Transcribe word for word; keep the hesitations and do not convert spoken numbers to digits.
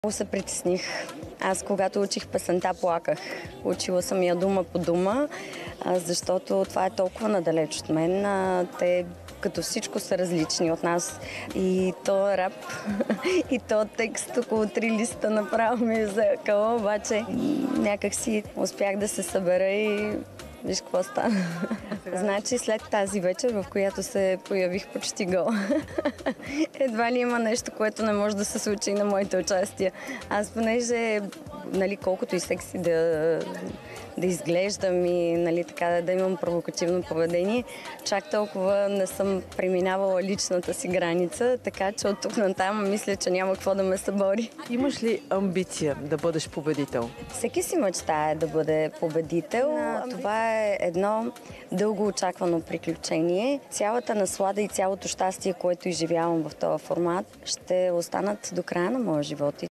Много се притесних. Аз, когато учих песента, плаках. Учила съм я дума по дума, защото това е толкова надалеч от мен. Те като всичко са различни от нас. И то рап, и то текст около три листа направо ми е заякало, обаче някак си успях да се събера и виж какво стана. Значи след тази вечер, в която се появих почти гол, едва ли има нещо, което не може да се случи на моите участия. Аз понеже, нали, колкото и секси да, да изглеждам и, нали, така, да имам провокативно поведение, чак толкова не съм преминавала личната си граница, така че от тук натам мисля, че няма какво да ме събори. Имаш ли амбиция да бъдеш победител? Всеки си мечтае да бъде победител. Това е едно дълго очаквано приключение. Цялата наслада и цялото щастие, което изживявам в този формат, ще останат до края на моя живот.